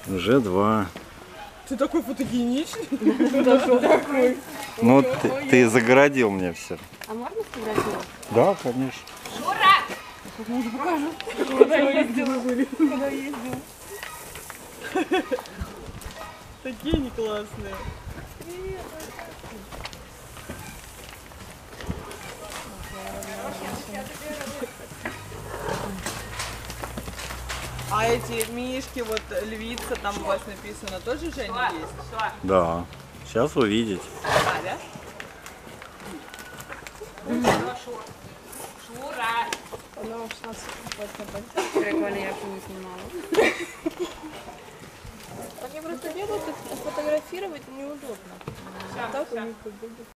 Уже 2. Ты такой фотогеничный. Ну, ты загородил мне все. А можно сфотографировать? Да, конечно. Куда ездила? Куда ездила? Такие не классные. А эти мишки, вот львица, там у вас написано, тоже Женя есть? Да. Сейчас увидите. А, да? Она ушла с прикольно, я бы не снимала. Они просто делают, фотографировать неудобно. Так у них как бы